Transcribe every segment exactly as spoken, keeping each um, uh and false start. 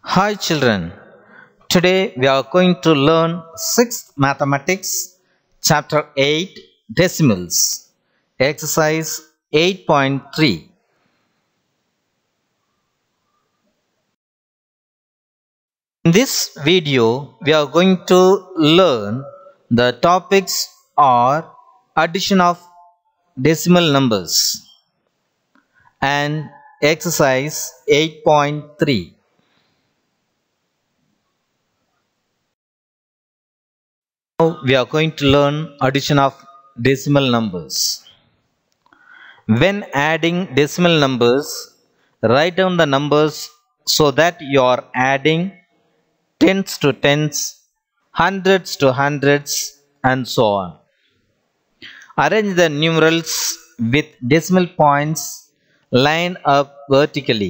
Hi children, today we are going to learn sixth Mathematics Chapter eight Decimals, Exercise eight point three. In this video, we are going to learn the topics are addition of decimal numbers and exercise eight point three. Now we are going to learn addition of decimal numbers. When adding decimal numbers, write down the numbers so that you are adding tens to tens, hundreds to hundreds, and so on. Arrange the numerals with decimal points lined up vertically.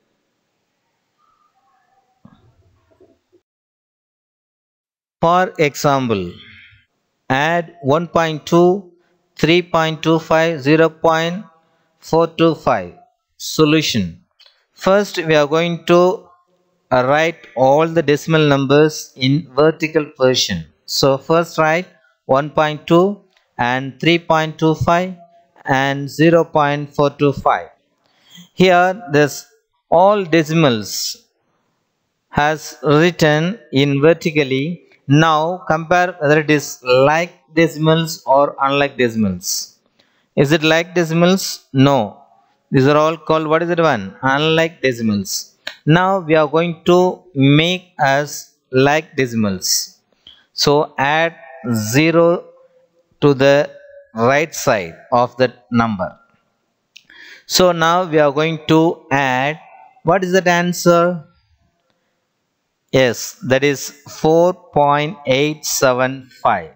For example, add one point two, three point two five, zero point four two five. Solution. First, we are going to write all the decimal numbers in vertical position. So, first write one point two and three point two five and zero point four two five. Here, this all decimals has written in vertically. Now compare whether it is like decimals or unlike decimals. Is it like decimals? No. These are all called, what is it one? Unlike decimals. Now we are going to make as like decimals. So add zero to the right side of that number. So now we are going to add, what is that answer? Yes, that is four point eight seven five.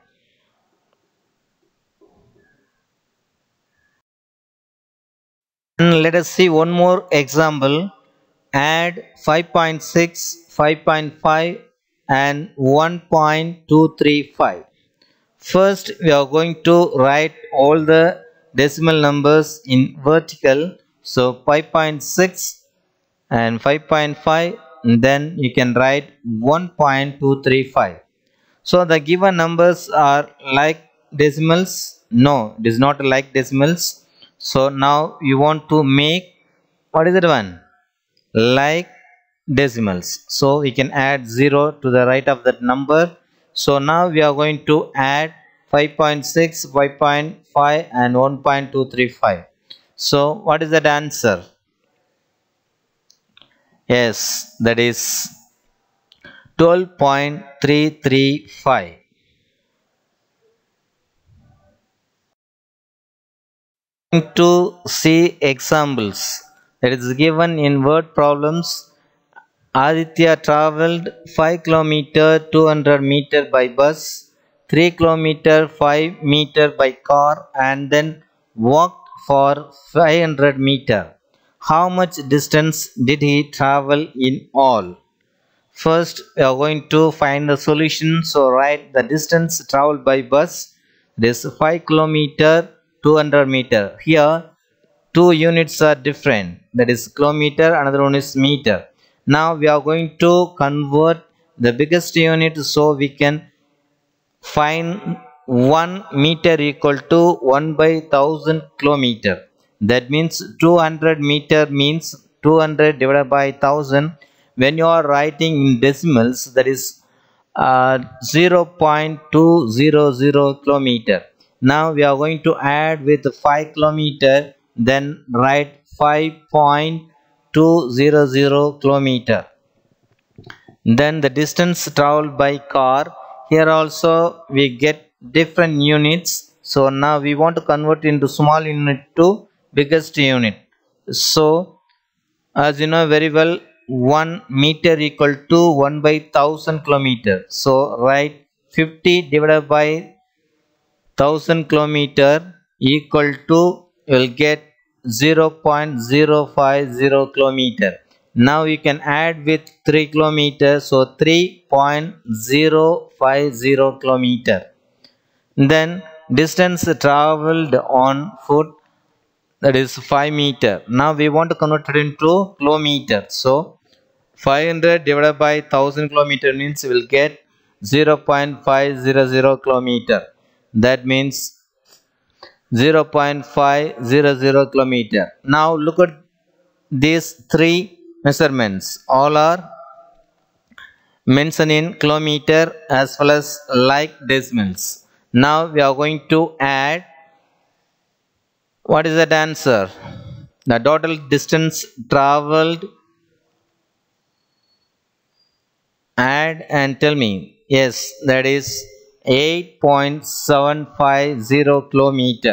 And let us see one more example. Add five point six, five point five and one point two three five. First, we are going to write all the decimal numbers in vertical. So five point six and five point five. And then you can write one point two three five. So the given numbers are like decimals? No, it is not like decimals. So now you want to make, what is it one? Like decimals. So we can add zero to the right of that number. So now we are going to add five point six, five point five and one point two three five. So what is that answer? Yes, that is twelve point three three five. To see examples that is given in word problems. Aditya traveled five kilometers two hundred meters by bus, three kilometers five meters by car, and then walked for five hundred meters. How much distance did he travel in all? First, we are going to find the solution. So write the distance traveled by bus. This five kilometers two hundred meters. Here two units are different, that is kilometer, another one is meter. Now we are going to convert the biggest unit, so we can find one meter equal to one by thousand kilometer. That means two hundred meter means two hundred divided by one thousand. When you are writing in decimals, that is uh, zero point two zero zero kilometer. Now we are going to add with five kilometer, then write five point two zero zero kilometer. Then the distance traveled by car. Here also we get different units. So now we want to convert into small unit to biggest unit. So as you know very well, one meter equal to one by thousand kilometer. So write fifty divided by thousand kilometer equal to, you will get zero point zero five zero kilometer. Now you can add with three kilometers, so three point zero five zero kilometer. Then distance traveled on foot, that is five meter. Now we want to convert it into kilometer. So five hundred divided by one thousand kilometer means we will get zero point five zero zero kilometer. That means zero point five zero zero kilometer. Now look at these three measurements. All are mentioned in kilometer as well as like decimals. Now we are going to add. What is that answer? The total distance traveled. Add and tell me. Yes, that is eight point seven five zero kilometer.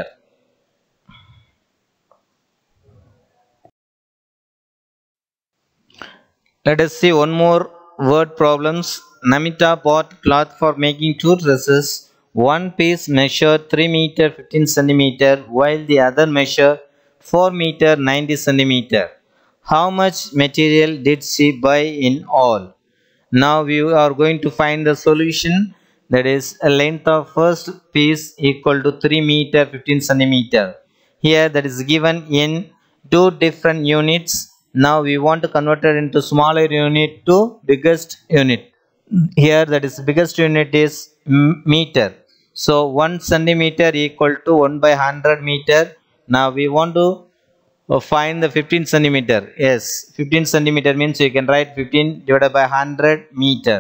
Let us see one more word problems. Namita bought cloth for making two dresses. One piece measured three meter fifteen centimeter while the other measured four meter ninety centimeter. How much material did she buy in all? Now we are going to find the solution. That is a length of first piece equal to three meter fifteen centimeter. Here that is given in two different units. Now we want to convert it into smaller unit to biggest unit. Here that is biggest unit is meter. So one centimeter equal to one by one hundred meter. Now we want to Oh, find the fifteen centimeter. Yes, fifteen centimeter means you can write fifteen divided by one hundred meter.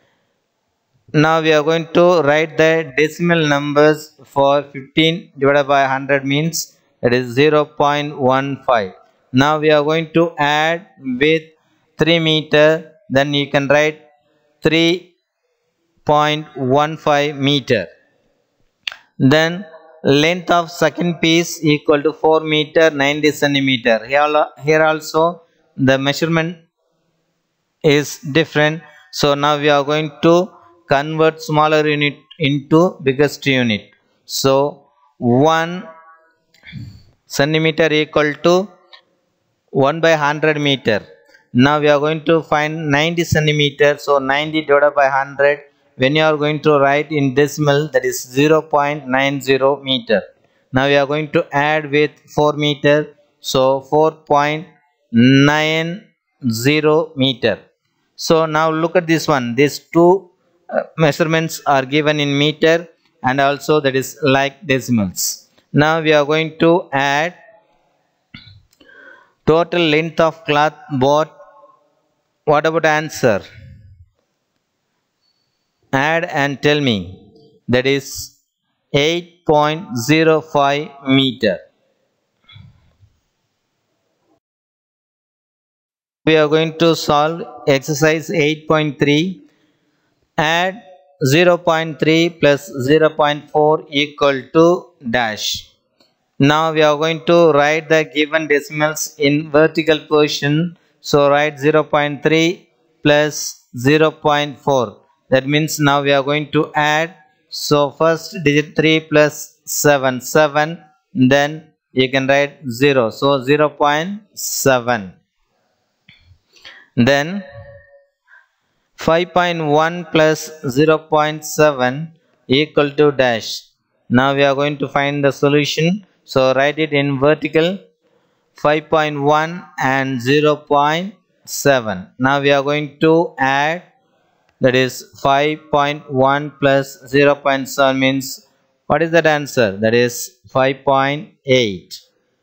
Now we are going to write the decimal numbers for fifteen divided by one hundred means it is zero point one five. Now we are going to add with three meter, then you can write three point one five meter. Then length of second piece equal to four meter ninety centimeter. Here, here also the measurement is different. So now we are going to convert smaller unit into biggest unit. So one centimeter equal to one by one hundred meter. Now we are going to find ninety centimeter. So ninety divided by one hundred. When you are going to write in decimal, that is zero point nine zero meter. Now we are going to add with four meter. So four point nine zero meter. So now look at this one. These two uh, measurements are given in meter and also that is like decimals. Now we are going to add total length of cloth bought. What about answer? Add and tell me. That is eight point zero five meter. We are going to solve exercise eight point three. Add zero point three plus zero point four equal to dash. Now we are going to write the given decimals in vertical position. So write zero point three plus zero point four. That means now we are going to add. So first digit three plus seven, seven. Then you can write zero. So zero point seven. Then five point one plus zero point seven equal to dash. Now we are going to find the solution. So write it in vertical, five point one and zero point seven. Now we are going to add. That is five point one plus zero point seven means what is that answer? That is five point eight.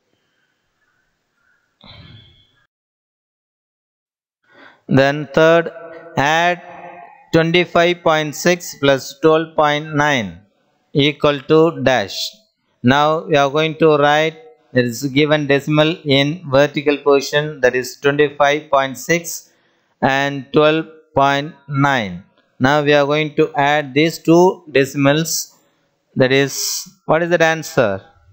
Then third, add twenty-five point six plus twelve point nine equal to dash. Now we are going to write that is given decimal in vertical position, that is twenty-five point six and twelve point nine. Now we are going to add these two decimals. That is, what is that answer?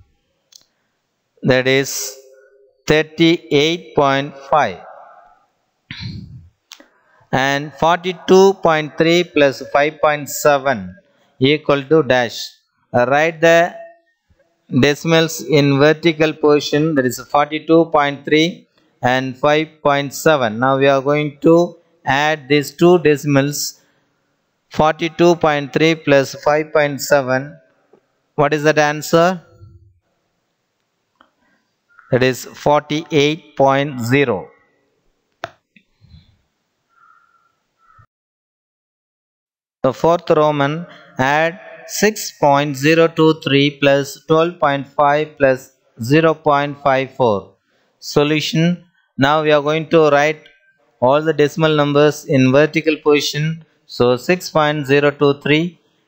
That is thirty-eight point five. And forty-two point three plus five point seven equal to dash. Uh, write the decimals in vertical position, that is forty-two point three and five point seven. Now we are going to add these two decimals, forty-two point three plus five point seven. What is that answer? That is forty-eight point zero. The fourth Roman, add six point zero two three plus twelve point five plus zero point five four. Solution. Now we are going to write all the decimal numbers in vertical position. So six point zero two three,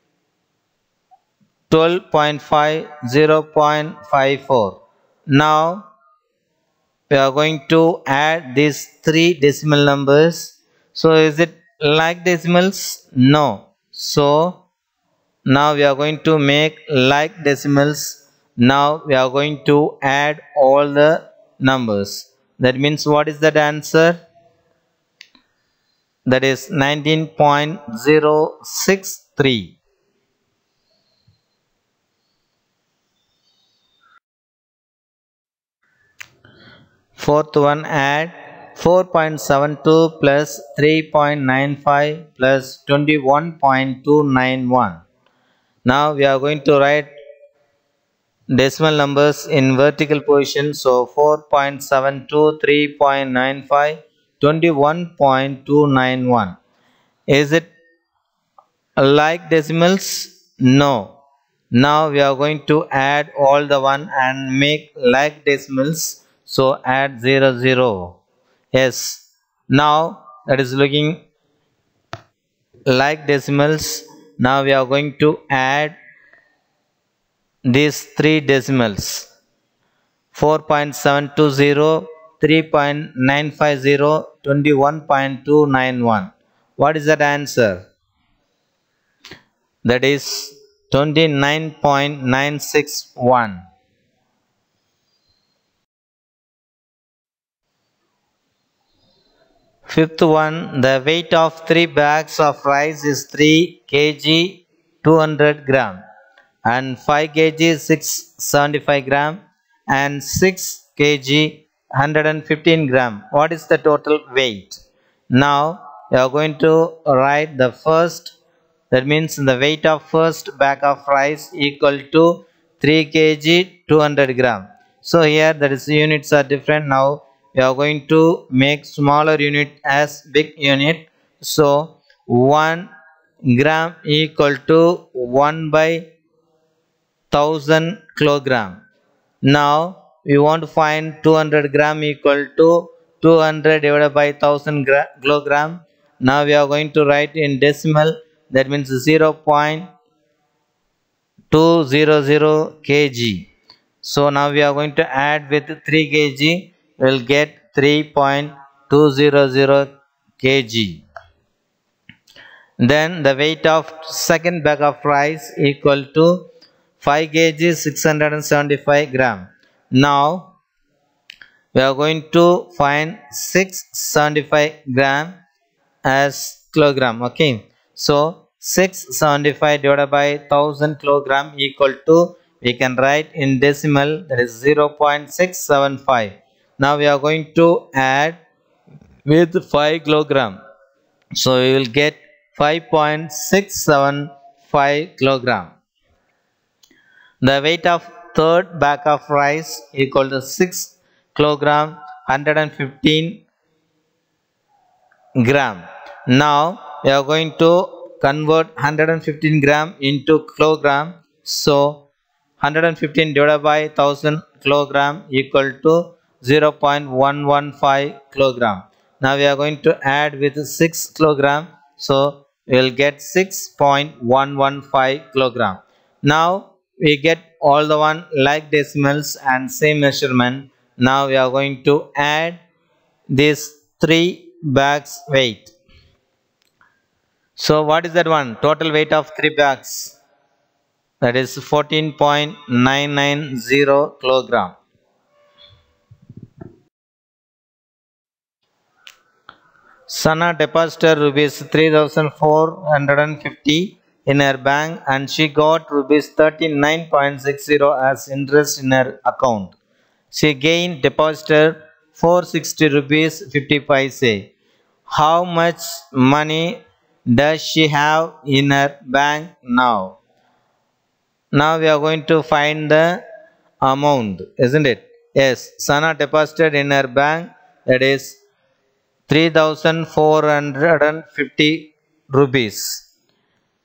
twelve point five, zero point five four. Now we are going to add these three decimal numbers. So is it like decimals? No. So now we are going to make like decimals. Now we are going to add all the numbers. That means what is that answer? That is nineteen point zero six three. Fourth one, add four point seven two plus three point nine five plus twenty-one point two nine one. Now we are going to write decimal numbers in vertical position. So four point seven two, three point nine five, twenty-one point two nine one. Is it like decimals? No. Now we are going to add all the one and make like decimals. So add zero zero. Yes. Now that is looking like decimals. Now we are going to add these three decimals: four point seven two zero, three point nine five zero, twenty-one point two nine one. What is that answer? That is twenty-nine point nine six one. Fifth one, the weight of three bags of rice is three kilograms, two hundred grams, and five kilograms, six hundred seventy-five grams, and six kilograms, one hundred fifteen grams. What is the total weight? Now you are going to write the first, that means the weight of first bag of rice equal to three kilograms, two hundred grams. So here that is units are different. Now we are going to make smaller unit as big unit. So one gram equal to one by thousand kilogram. Now we want to find two hundred gram equal to two hundred divided by one thousand kilogram. Now we are going to write in decimal, that means zero point two zero zero kilograms. So now we are going to add with three kilograms, we will get three point two zero zero kilograms. Then the weight of second bag of rice equal to five kilograms, six hundred seventy-five grams. Now we are going to find six hundred seventy-five grams as kilogram. Okay, so six hundred seventy-five divided by one thousand kilogram equal to, we can write in decimal, that is zero point six seven five. Now we are going to add with five kilogram. So we will get five point six seven five kilogram. The weight of third bag of rice equal to six kilogram, one hundred fifteen gram. Now we are going to convert one hundred fifteen gram into kilogram. So one hundred fifteen divided by one thousand kilogram equal to zero point one one five kilogram. Now we are going to add with six kilogram. So we will get six point one one five kilogram. Now we get all the one like decimals and same measurement. Now we are going to add these three bags weight. So what is that one? Total weight of three bags, that is fourteen point nine nine zero kilogram. Sana deposited rupees three thousand four hundred fifty in her bank and she got rupees thirty-nine point six zero as interest in her account. She gained deposited four hundred sixty rupees fifty paise. How much money does she have in her bank now? Now we are going to find the amount, isn't it? Yes, Sana deposited in her bank, that is three thousand four hundred fifty rupees.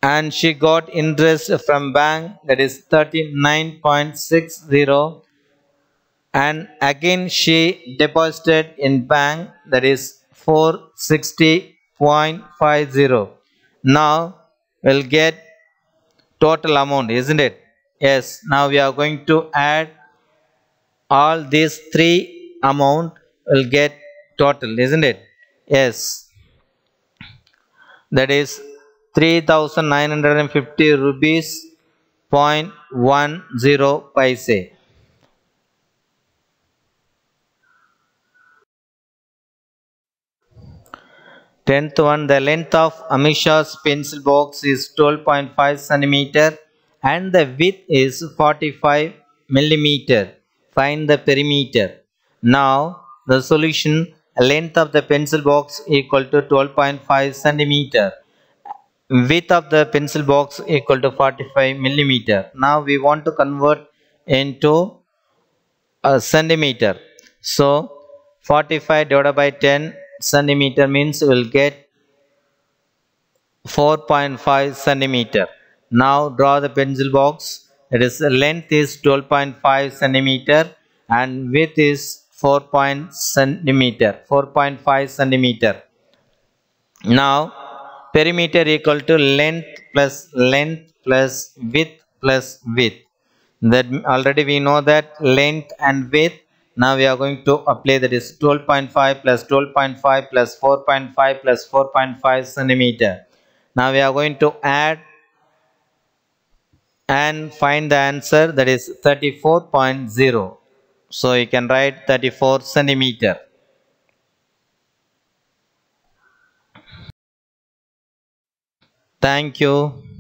and she got interest from bank, that is thirty-nine point six zero, and again she deposited in bank, that is four hundred sixty point five zero. Now we'll get total amount, isn't it? Yes, now we are going to add all these three amount, will get total, isn't it? Yes, that is three thousand nine hundred fifty rupees point one zero paise. Tenth one, the length of Amisha's pencil box is twelve point five centimeter and the width is forty-five millimeter. Find the perimeter. Now the solution, length of the pencil box equal to twelve point five centimeter. Width of the pencil box equal to forty-five millimeter. Now we want to convert into a centimeter. So forty-five divided by ten centimeter means we will get four point five centimeter. Now draw the pencil box. It is length is twelve point five centimeter and width is four point centimeter, four point five centimeter. Now perimeter equal to length plus length plus width plus width. That already we know that length and width. Now we are going to apply, that is twelve point five plus twelve point five plus four point five plus four point five centimeter. Now we are going to add and find the answer, that is thirty-four point zero. So you can write thirty-four centimeter. Thank you.